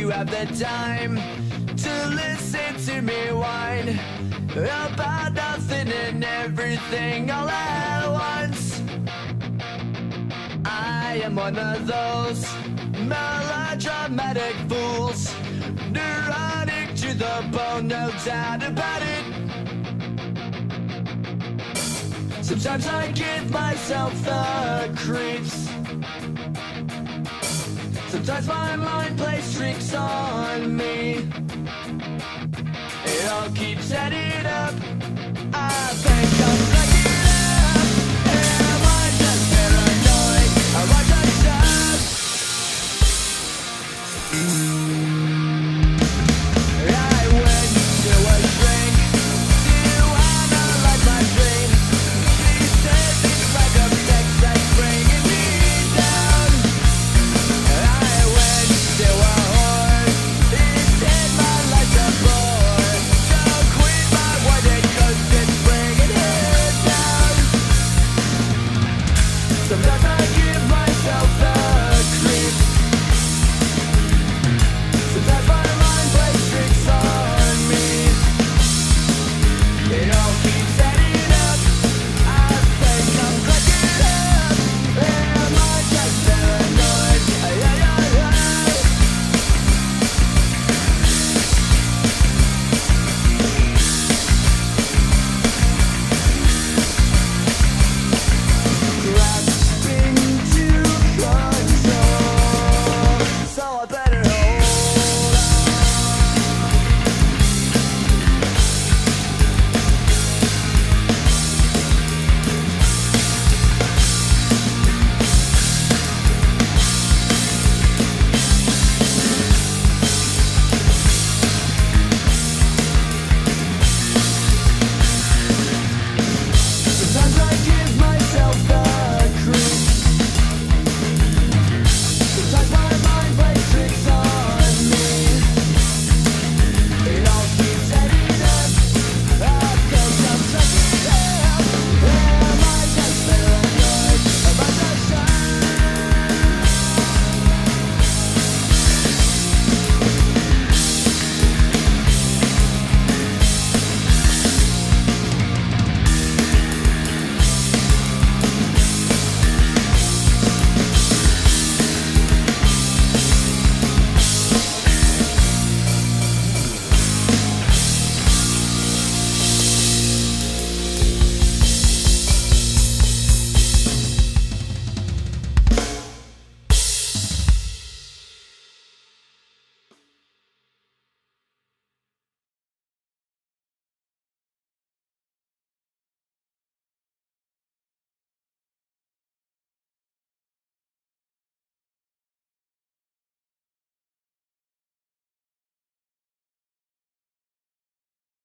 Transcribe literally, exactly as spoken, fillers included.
you have the time to listen to me whine about nothing and everything all at once. I am one of those melodramatic fools, neurotic to the bone, no doubt about it. Sometimes I give myself the creeps. Sometimes my mind plays tricks on me. It all keeps adding up. I think I'm